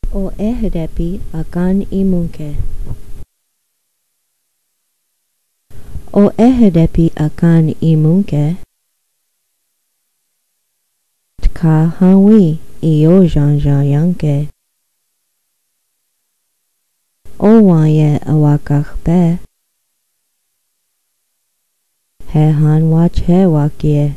O ehedepi akan imunke. O ehedepi akan imunke. Tka hawi iyo janjayanke. O waye awakakbe. He han wach he wakye.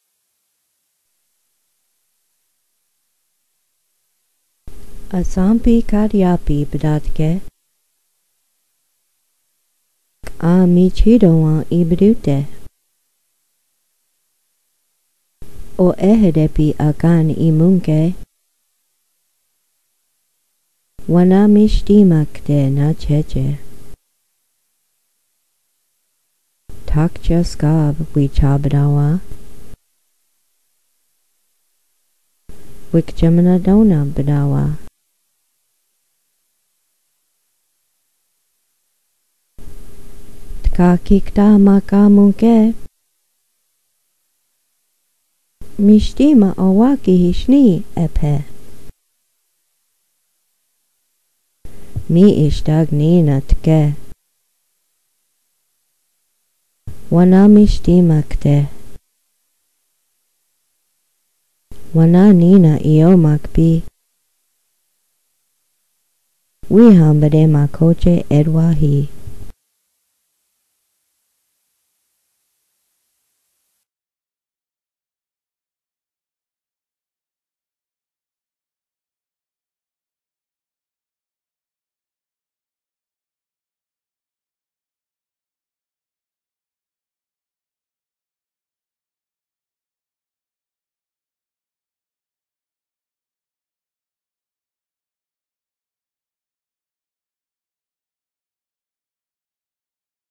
Asampi karyapi bdatke. A michidoan ibdute. O ehedepi akan imunke. Wana mishtimakte na cheche. Takcha skav wichabdawa. Wikjamana dona bdawa. Tkakikta makamunke. Mishtima awaki hishni epe. Mi ishtagnina tke. Wana mishtimakte. Wana nina iyo makbi. Wihambade makoche edwahi.